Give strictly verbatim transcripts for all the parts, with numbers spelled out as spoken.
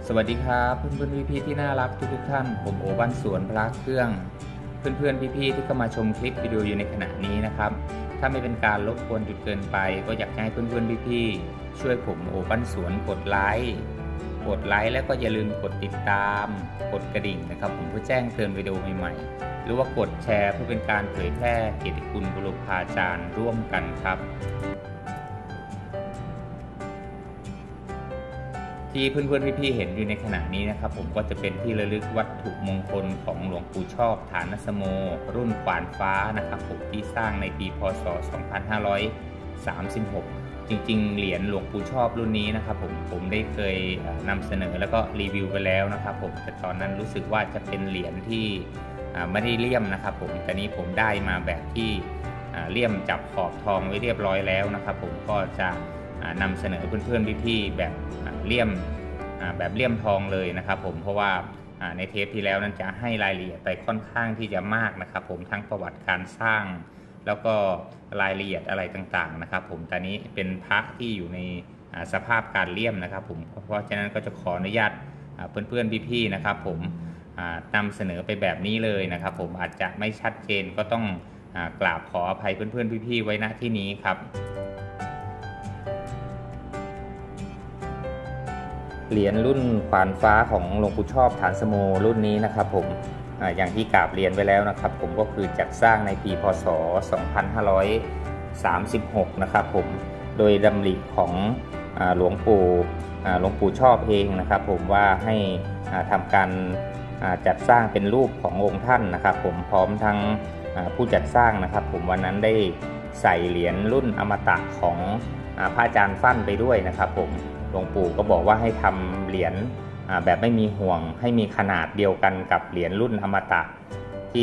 สวัสดีครับเพื่อนๆพี่ๆที่น่ารักทุกๆท่านผมโอบ้านสวนพระเครื่องเพื่อนๆพี่ๆที่เข้ามาชมคลิปวิดีโออยู่ในขณะนี้นะครับถ้าไม่เป็นการรบกวนจุดเกินไปก็อยากให้เพื่อนๆพี่ๆช่วยผมโอบ้านสวนกดไลค์กดไลค์แล้วก็อย่าลืมกดติดตามกดกระดิ่งนะครับผมเพื่อแจ้งเตือนวิดีโอใหม่ๆหรือว่ากดแชร์เพื่อเป็นการเผยแพร่เกียรติคุณบุรพาจารย์ร่วมกันครับที่เพื่อนๆพี่ๆเห็นอยู่ในขณะนี้นะครับผมก็จะเป็นที่ระลึกวัตถุมงคลของหลวงปู่ชอบฐานสโมรุ่นขวานฟ้านะครับผมที่สร้างในปีพ.ศ. สองพันห้าร้อยสามสิบหกจริงๆเหรียญหลวงปู่ชอบรุ่นนี้นะครับผมผมได้เคยนำเสนอแล้วก็รีวิวไปแล้วนะครับผมแต่ตอนนั้นรู้สึกว่าจะเป็นเหรียญที่ไม่ได้เลี่ยมนะครับผมแต่นี้ผมได้มาแบบที่เลี่ยมจับขอบทองไว้เรียบร้อยแล้วนะครับผมก็จะนำเสนอเพื่อนๆพี่ๆแบบเลี่ยมแบบเลี่ยมทองเลยนะครับผมเพราะว่าในเทปที่แล้วนั้นจะให้รายละเอียดไปค่อนข้างที่จะมากนะครับผมทั้งประวัติการสร้างแล้วก็รายละเอียดอะไรต่างๆนะครับผมตอนนี้เป็นพระที่อยู่ในสภาพการเลี่ยมนะครับผมเพราะฉะนั้นก็จะขออนุญาตเพื่อนๆพี่ๆนะครับผมนำเสนอไปแบบนี้เลยนะครับผมอาจจะไม่ชัดเจนก็ต้องกราบขออภัยเพื่อนๆพี่ๆไว้ณที่นี้ครับเหรียญรุ่นขวานฟ้าของหลวงปู่ชอบฐานสโมรุ่นนี้นะครับผม อ, อย่างที่กราบเรียนไปแล้วนะครับผมก็คือจัดสร้างในปีพ.ศ. สองพันห้าร้อยสามสิบหกนะครับผมโดยดำริของหลวงปู่หลวงปู่ชอบเองนะครับผมว่าให้ทำการจัดสร้างเป็นรูปขององค์ท่านนะครับผมพร้อมทั้งผู้จัดสร้างนะครับผมวันนั้นได้ใส่เหรียญรุ่นอมตะของพระอาจารย์ฟั่นไปด้วยนะครับผมหลวงปู่ก็บอกว่าให้ทำเหรียญแบบไม่มีห่วงให้มีขนาดเดียวกันกับเหรียญรุ่นอมตะที่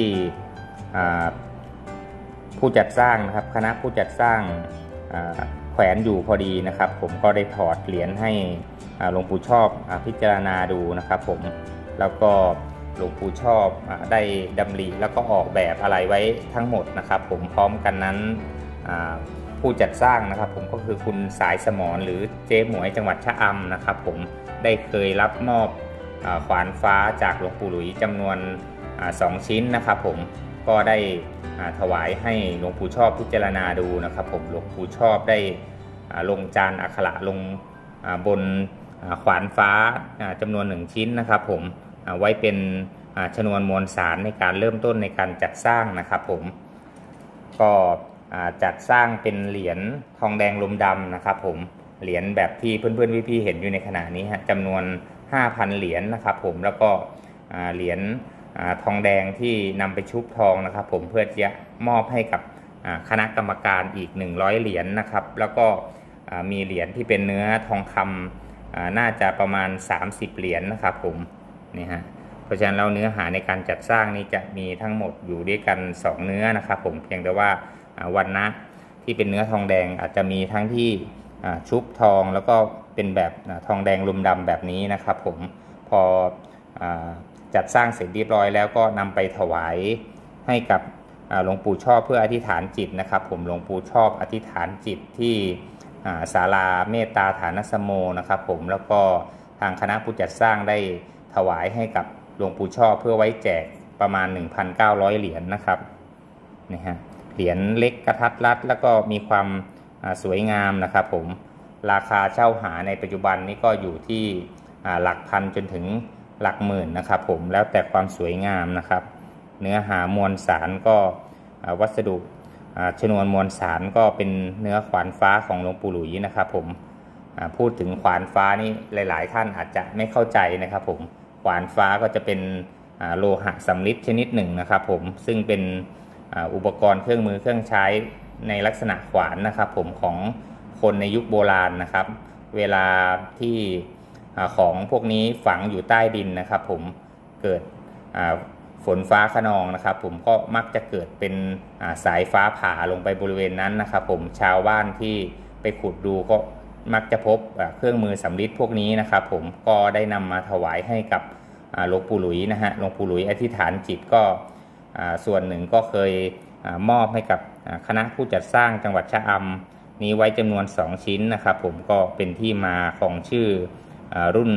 ผู้จัดสร้างนะครับคณะผู้จัดสร้างแขวนอยู่พอดีนะครับผมก็ได้ถอดเหรียญให้หลวงปู่ชอบพิจารณาดูนะครับผมแล้วก็หลวงปู่ชอบได้ดำริแล้วก็ออกแบบอะไรไว้ทั้งหมดนะครับผมพร้อมกันนั้นผู้จัดสร้างนะครับผมก็คือคุณสายสมรหรือเจ๊หมวยจังหวัดชะอำนะครับผมได้เคยรับมอบขวานฟ้าจากหลวงปู่หลุยจำนวนสองชิ้นนะครับผมก็ได้ถวายให้หลวงปู่ชอบพิจารณาดูนะครับผมหลวงปู่ชอบได้ลงจานอักขระลงบนขวานฟ้าจำนวนหนึ่งชิ้นนะครับผมไว้เป็นชนวนมวลสารในการเริ่มต้นในการจัดสร้างนะครับผมก็จัดสร้างเป็นเหรียญทองแดงลมดำนะครับผมเหรียญแบบที่เพื่อนๆพี่ๆเห็นอยู่ในขณะนี้ฮะจำนวน ห้าพัน เหรียญนะครับผมแล้วก็เหรียญทองแดงที่นำไปชุบทองนะครับผมเพื่อจะมอบให้กับคณะกรรมการอีกหนึ่งร้อยเหรียญนะครับแล้วก็มีเหรียญที่เป็นเนื้อทองคำน่าจะประมาณสามสิบเหรียญนะครับผมนี่ฮะเพราะฉะนั้นเราเนื้อหาในการจัดสร้างนี้จะมีทั้งหมดอยู่ด้วยกันสองเนื้อนะครับผมเพียงแต่ว่าวันนะที่เป็นเนื้อทองแดงอาจจะมีทั้งที่ชุบทองแล้วก็เป็นแบบทองแดงลมดำแบบนี้นะครับผมพอจัดสร้างเสร็จเรียบร้อยแล้วก็นำไปถวายให้กับหลวงปู่ชอบเพื่ออธิษฐานจิตนะครับผมหลวงปู่ชอบอธิษฐานจิตที่ศาลาเมตตาฐานสโมนะครับผมแล้วก็ทางคณะผู้จัดสร้างได้ถวายให้กับหลวงปู่ชอบเพื่อไว้แจกประมาณ หนึ่งพันเก้าร้อย เหรียญ นะครับนี่ฮะเหรียญเล็กกระทัดรัดแล้วก็มีความสวยงามนะครับผมราคาเช่าหาในปัจจุบันนี้ก็อยู่ที่หลักพันจนถึงหลักหมื่นนะครับผมแล้วแต่ความสวยงามนะครับเนื้อหามวลสารก็วัสดุชนวนมวลสารก็เป็นเนื้อขวานฟ้าของหลวงปู่หลุยนะครับผมพูดถึงขวานฟ้านี่หลายๆท่านอาจจะไม่เข้าใจนะครับผมขวานฟ้าก็จะเป็นโลหะสำริดชนิดหนึ่งนะครับผมซึ่งเป็นอุปกรณ์เครื่องมือเครื่องใช้ในลักษณะขวานนะครับผมของคนในยุคโบราณนะครับเวลาที่ของพวกนี้ฝังอยู่ใต้ดินนะครับผมเกิดฝนฟ้าคะนองนะครับผมก็มักจะเกิดเป็นสายฟ้าผ่าลงไปบริเวณนั้นนะครับผมชาวบ้านที่ไปขุดดูก็มักจะพบเครื่องมือสำริดพวกนี้นะครับผมก็ได้นำมาถวายให้กับหลวงปู่หลุยนะฮะหลวงปู่หลุยอธิษฐานจิตก็ส่วนหนึ่งก็เคยมอบให้กับคณะผู้จัดสร้างจังหวัดชะอำนี้ไว้จำนวนสองชิ้นนะครับผมก็เป็นที่มาของชื่อรุ่น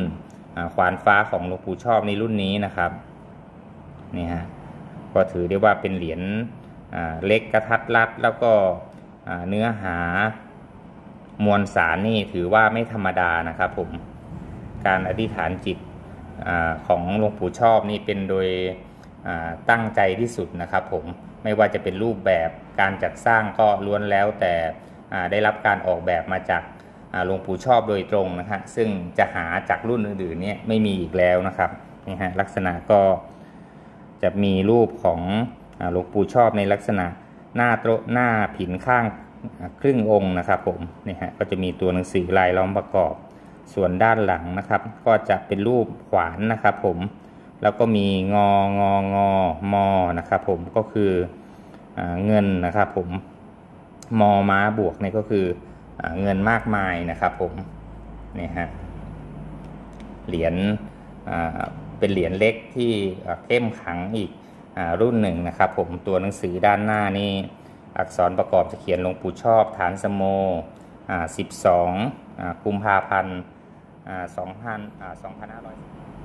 ขวานฟ้าของหลวงปู่ชอบในรุ่นนี้นะครับนี่ฮะก็ถือได้ว่าเป็นเหรียญเล็กกระทัดรัดแล้วก็เนื้อหามวลสารนี่ถือว่าไม่ธรรมดานะครับผมการอธิษฐานจิตของหลวงปู่ชอบนี่เป็นโดยตั้งใจที่สุดนะครับผมไม่ว่าจะเป็นรูปแบบการจัดสร้างก็ล้วนแล้วแต่ได้รับการออกแบบมาจากหลวงปู่ชอบโดยตรงนะฮะซึ่งจะหาจากรุ่นอื่นๆเนี่ยไม่มีอีกแล้วนะครับนี่ฮะลักษณะก็จะมีรูปของหลวงปู่ชอบในลักษณะหน้าโตหน้าผินข้างครึ่งองค์นะครับผมนี่ฮะก็จะมีตัวหนังสือลายล้อมประกอบส่วนด้านหลังนะครับก็จะเป็นรูปขวานนะครับผมแล้วก็มีงององอมอนะครับผมก็คือเงินนะครับผมมอม้าบวกนี่ก็คือเงินมากมายนะครับผมนี่ฮะเหรียญเป็นเหรียญเล็กที่เข้มขังอีกรุ่นหนึ่งนะครับผมตัวหนังสือด้านหน้านี่อักษรประกอบจะเขียนหลวงปู่ชอบฐานสโมสิบสองกุมภาพันธ์สองพันสองพันห้าร้อย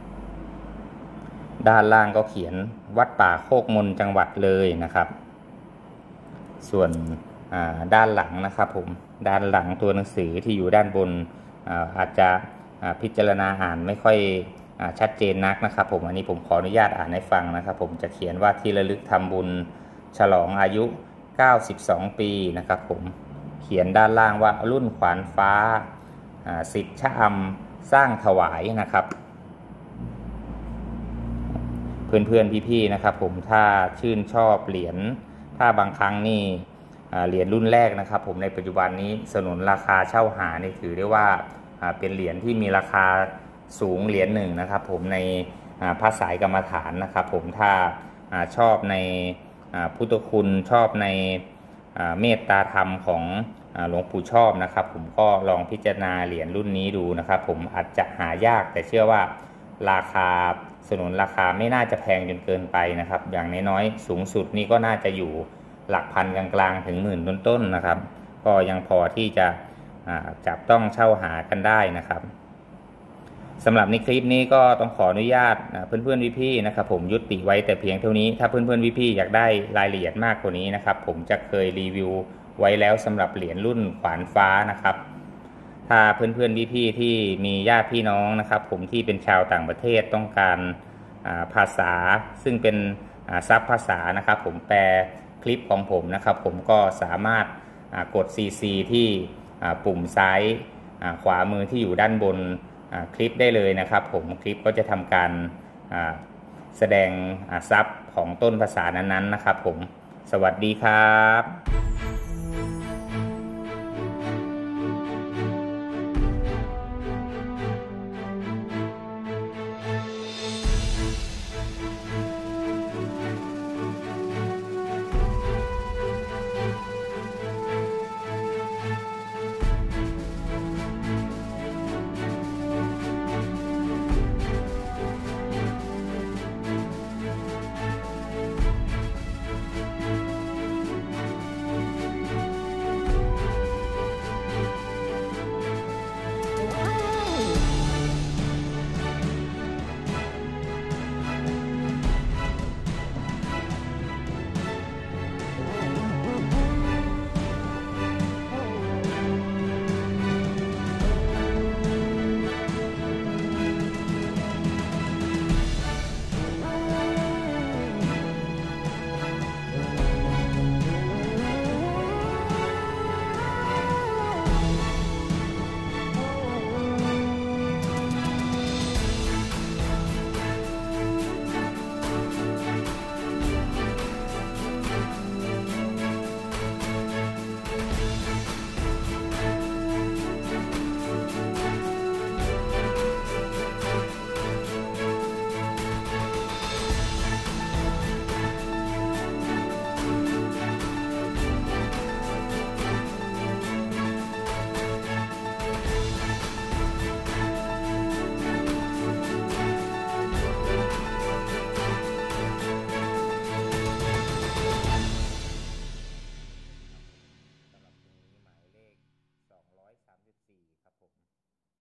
ด้านล่างก็เขียนวัดป่าโคกมนจังหวัดเลยนะครับส่วนด้านหลังนะครับผมด้านหลังตัวหนังสือที่อยู่ด้านบน อาอาจจะพิจารณาอ่านไม่ค่อยชัดเจนนักนะครับผมอันนี้ผมขออนุญาตอ่านให้ฟังนะครับผมจะเขียนว่าที่ระลึกทำบุญฉลองอายุเก้าสิบสองปีนะครับผมเขียนด้านล่างว่ารุ่นขวานฟ้าสิทธิ์ชะอำสร้างถวายนะครับเพื่อนๆพี่ๆนะครับผมถ้าชื่นชอบเหรียญถ้าบางครั้งนี่เหรียญรุ่นแรกนะครับผมในปัจจุบันนี้สนุนราคาเช่าหานี่ถือได้ว่าเป็นเหรียญที่มีราคาสูงเหรียญหนึ่งนะครับผมในพระสายกรรมฐานนะครับผมถ้าชอบในพุทธคุณชอบในเมตตาธรรมของหลวงปู่ชอบนะครับผมก็ลองพิจารณาเหรียญรุ่นนี้ดูนะครับผมอาจจะหายากแต่เชื่อว่าราคาสนุนราคาไม่น่าจะแพงจนเกินไปนะครับอย่างน้อยๆสูงสุดนี่ก็น่าจะอยู่หลักพันกลางๆถึงหมื่นต้นๆนะครับก็ยังพอที่จะจับต้องเช่าหากันได้นะครับสำหรับในคลิปนี้ก็ต้องขออนุญาตเพื่อนๆพี่ๆนะครับผมยุติไว้แต่เพียงเท่านี้ถ้าเพื่อนๆพี่ๆอยากได้รายละเอียดมากกว่านี้นะครับผมจะเคยรีวิวไว้แล้วสำหรับเหรียญรุ่นขวานฟ้านะครับถ้าเพื่อนๆพี่ๆที่มีญาติพี่น้องนะครับผมที่เป็นชาวต่างประเทศต้องการภาษาซึ่งเป็นซับภาษานะครับผมแปลคลิปของผมนะครับผมก็สามารถกด ซี ซี ที่ปุ่มซ้ายขวามือที่อยู่ด้านบนคลิปได้เลยนะครับผมคลิปก็จะทำการแสดงซับของต้นภาษานั้นๆนะครับผมสวัสดีครับ